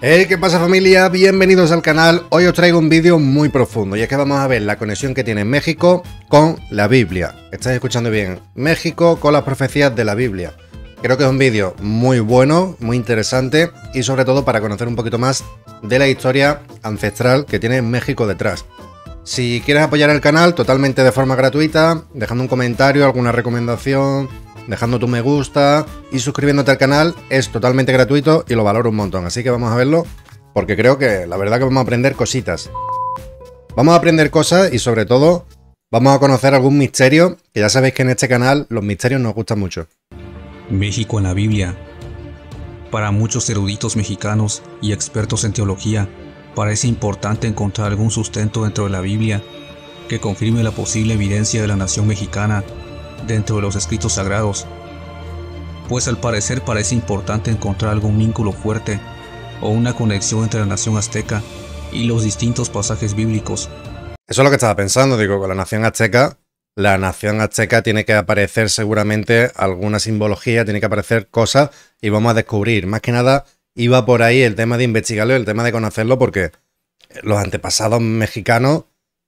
Hey, ¿qué pasa familia? Bienvenidos al canal. Hoy os traigo un vídeo muy profundo y es que vamos a ver la conexión que tiene México con la Biblia. Estáis escuchando bien, México con las profecías de la Biblia. Creo que es un vídeo muy bueno, muy interesante y sobre todo para conocer un poquito más de la historia ancestral que tiene México detrás. Si quieres apoyar el canal totalmente de forma gratuita, dejando un comentario, alguna recomendación, dejando tu me gusta y suscribiéndote al canal, es totalmente gratuito y lo valoro un montón. Así que vamos a verlo porque creo que la verdad que vamos a aprender cositas. Vamos a aprender cosas y sobre todo vamos a conocer algún misterio, que ya sabéis que en este canal los misterios nos gustan mucho. México en la Biblia. Para muchos eruditos mexicanos y expertos en teología, parece importante encontrar algún sustento dentro de la Biblia que confirme la posible evidencia de la nación mexicana dentro de los escritos sagrados, pues al parecer parece importante encontrar algún vínculo fuerte o una conexión entre la nación azteca y los distintos pasajes bíblicos. Eso es lo que estaba pensando, digo, con la nación azteca tiene que aparecer seguramente alguna simbología, tiene que aparecer cosas y vamos a descubrir. Más que nada iba por ahí el tema de investigarlo, el tema de conocerlo, porque los antepasados mexicanos,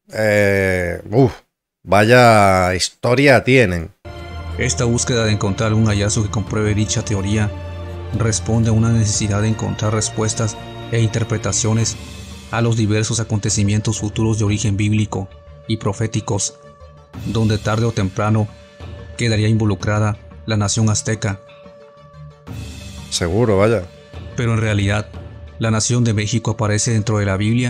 vaya historia tienen. Esta búsqueda de encontrar algún hallazgo que compruebe dicha teoría responde a una necesidad de encontrar respuestas e interpretaciones a los diversos acontecimientos futuros de origen bíblico y proféticos, donde tarde o temprano quedaría involucrada la nación azteca. Seguro, vaya. Pero en realidad, ¿la nación de México aparece dentro de la Biblia?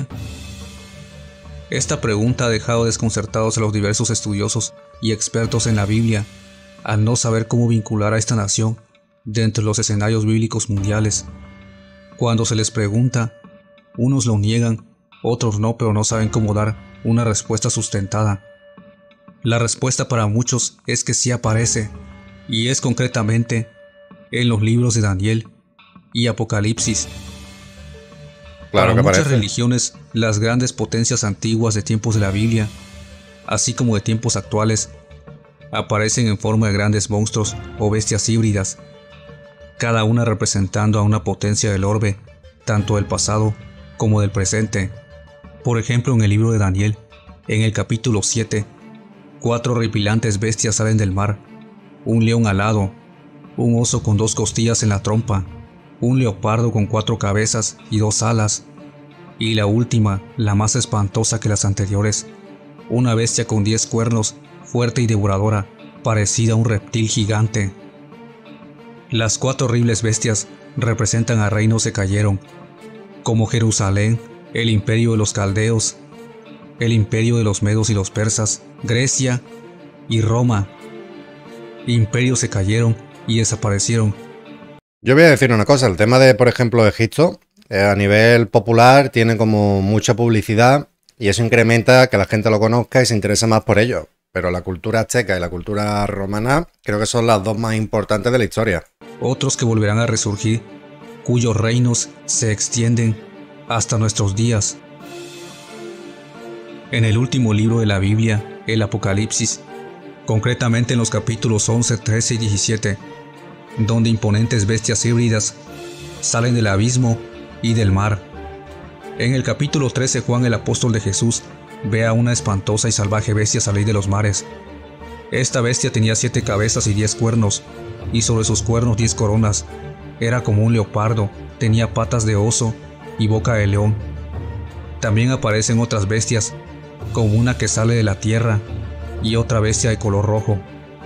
Esta pregunta ha dejado desconcertados a los diversos estudiosos y expertos en la Biblia, al no saber cómo vincular a esta nación dentro de los escenarios bíblicos mundiales. Cuando se les pregunta, unos lo niegan, otros no, pero no saben cómo dar una respuesta sustentada. La respuesta para muchos es que sí aparece, y es concretamente en los libros de Daniel y Apocalipsis. Claro Para que muchas aparece. religiones, las grandes potencias antiguas de tiempos de la Biblia, así como de tiempos actuales, aparecen en forma de grandes monstruos o bestias híbridas, cada una representando a una potencia del orbe, tanto del pasado como del presente. Por ejemplo, en el libro de Daniel, en el capítulo 7, 4 horripilantes bestias salen del mar, un león alado, un oso con 2 costillas en la trompa, un leopardo con 4 cabezas y 2 alas, y la última, la más espantosa que las anteriores, una bestia con 10 cuernos, fuerte y devoradora, parecida a un reptil gigante. Las 4 horribles bestias representan a reinos que cayeron, como Jerusalén, el imperio de los caldeos, el imperio de los medos y los persas, Grecia y Roma. Imperios se cayeron y desaparecieron. Yo voy a decir una cosa, el tema de, por ejemplo, Egipto, a nivel popular tiene como mucha publicidad y eso incrementa que la gente lo conozca y se interese más por ello. Pero la cultura azteca y la cultura romana creo que son las dos más importantes de la historia. Otros que volverán a resurgir, cuyos reinos se extienden hasta nuestros días. En el último libro de la Biblia, el Apocalipsis, concretamente en los capítulos 11, 13 y 17, donde imponentes bestias híbridas salen del abismo y del mar. En el capítulo 13, Juan, el apóstol de Jesús, ve a una espantosa y salvaje bestia salir de los mares. Esta bestia tenía 7 cabezas y 10 cuernos, y sobre sus cuernos 10 coronas. Era como un leopardo, tenía patas de oso y boca de león. También aparecen otras bestias, como una que sale de la tierra y otra bestia de color rojo.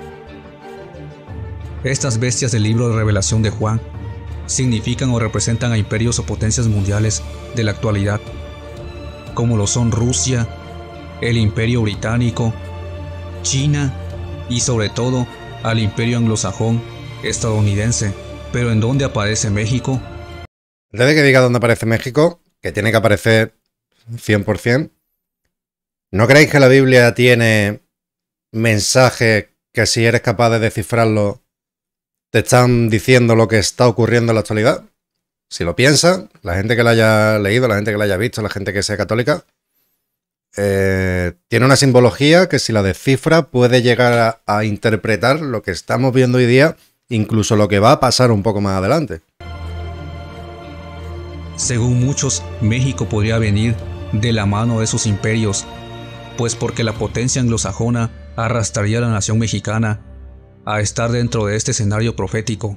Estas bestias del libro de Revelación de Juan significan o representan a imperios o potencias mundiales de la actualidad, como lo son Rusia, el Imperio Británico, China y sobre todo al Imperio Anglosajón estadounidense. Pero ¿en dónde aparece México? Antes de que diga dónde aparece México, que tiene que aparecer 100%, ¿no creéis que la Biblia tiene mensajes que si eres capaz de descifrarlo te están diciendo lo que está ocurriendo en la actualidad? Si lo piensas, la gente que lo haya leído, la gente que lo haya visto, la gente que sea católica, tiene una simbología que si la descifra puede llegar a interpretar lo que estamos viendo hoy día, incluso lo que va a pasar un poco más adelante. Según muchos, México podría venir de la mano de esos imperios, pues porque la potencia anglosajona arrastraría a la nación mexicana a estar dentro de este escenario profético.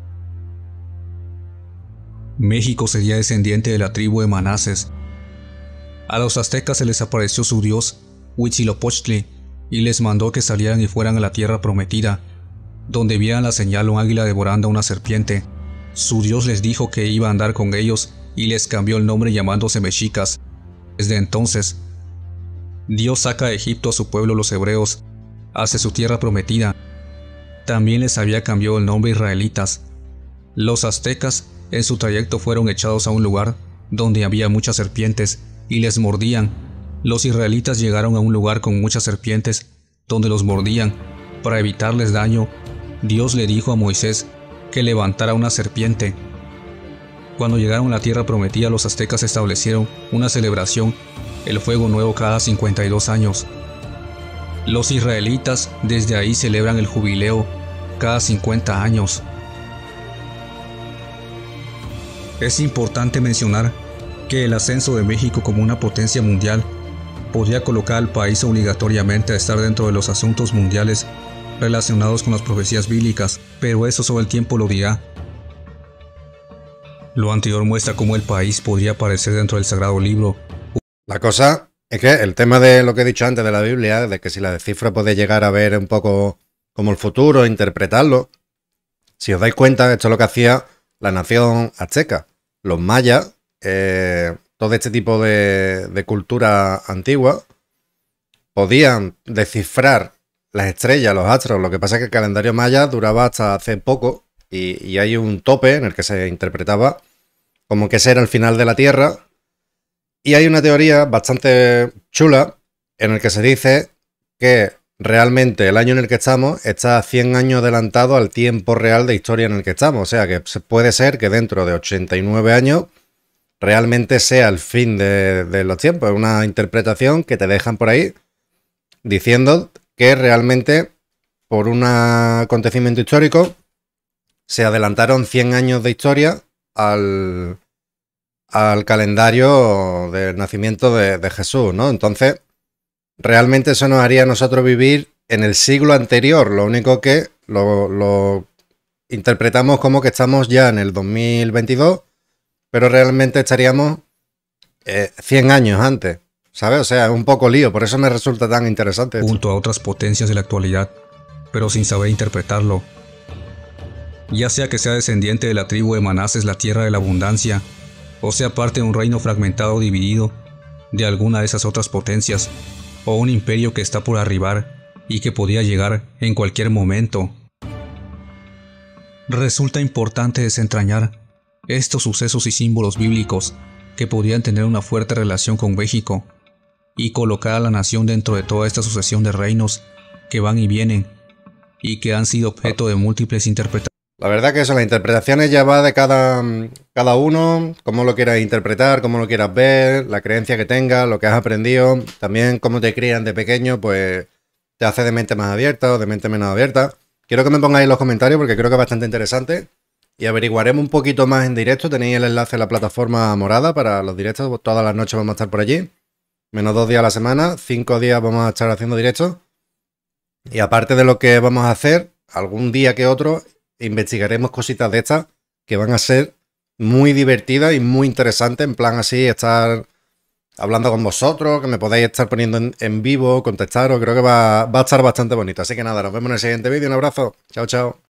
México sería descendiente de la tribu de Manases. A los aztecas se les apareció su dios Huitzilopochtli y les mandó que salieran y fueran a la tierra prometida, donde vieran la señal un águila devorando a una serpiente. Su dios les dijo que iba a andar con ellos y les cambió el nombre llamándose mexicas. Desde entonces, Dios saca de Egipto a su pueblo los hebreos hacia su tierra prometida. También les había cambiado el nombre israelitas. Los aztecas en su trayecto fueron echados a un lugar donde había muchas serpientes y les mordían. Los israelitas llegaron a un lugar con muchas serpientes donde los mordían. Para evitarles daño, Dios le dijo a Moisés que levantara una serpiente. Cuando llegaron a la tierra prometida, los aztecas establecieron una celebración, el fuego nuevo, cada 52 años. Los israelitas desde ahí celebran el jubileo cada 50 años. Es importante mencionar que el ascenso de México como una potencia mundial podría colocar al país obligatoriamente a estar dentro de los asuntos mundiales relacionados con las profecías bíblicas, pero eso solo el tiempo lo dirá. Lo anterior muestra cómo el país podría aparecer dentro del Sagrado Libro. La cosa es que el tema de lo que he dicho antes de la Biblia, de que si la descifra puede llegar a ver un poco como el futuro, interpretarlo. Si os dais cuenta, esto es lo que hacía la nación azteca. Los mayas, todo este tipo de cultura antigua, podían descifrar las estrellas, los astros. Lo que pasa es que el calendario maya duraba hasta hace poco y hay un tope en el que se interpretaba como que ese era el final de la Tierra. Y hay una teoría bastante chula en el que se dice que realmente el año en el que estamos está 100 años adelantado al tiempo real de historia en el que estamos. O sea que puede ser que dentro de 89 años realmente sea el fin de los tiempos. Es una interpretación que te dejan por ahí diciendo que realmente por un acontecimiento histórico se adelantaron 100 años de historia al calendario del nacimiento de Jesús, ¿no? Entonces, realmente eso nos haría a nosotros vivir en el siglo anterior. Lo único que lo interpretamos como que estamos ya en el 2022, pero realmente estaríamos 100 años antes, ¿sabes? O sea, es un poco lío, por eso me resulta tan interesante esto. Junto a otras potencias de la actualidad, pero sin saber interpretarlo. Ya sea que sea descendiente de la tribu de Manases, la tierra de la abundancia, o sea parte de un reino fragmentado o dividido de alguna de esas otras potencias, o un imperio que está por arribar y que podía llegar en cualquier momento. Resulta importante desentrañar estos sucesos y símbolos bíblicos que podrían tener una fuerte relación con México y colocar a la nación dentro de toda esta sucesión de reinos que van y vienen y que han sido objeto de múltiples interpretaciones. La verdad que eso, las interpretaciones ya va de cada uno, cómo lo quieras interpretar, cómo lo quieras ver, la creencia que tengas, lo que has aprendido, también cómo te crían de pequeño, pues te hace de mente más abierta o de mente menos abierta. Quiero que me pongáis en los comentarios porque creo que es bastante interesante y averiguaremos un poquito más en directo. Tenéis el enlace a la plataforma morada para los directos, todas las noches vamos a estar por allí, menos 2 días a la semana, 5 días vamos a estar haciendo directos y aparte de lo que vamos a hacer, algún día que otro investigaremos cositas de estas que van a ser muy divertidas y muy interesantes, en plan así, estar hablando con vosotros, que me podáis estar poniendo en vivo, contestaros, creo que va a estar bastante bonito. Así que nada, nos vemos en el siguiente vídeo, un abrazo, chao, chao.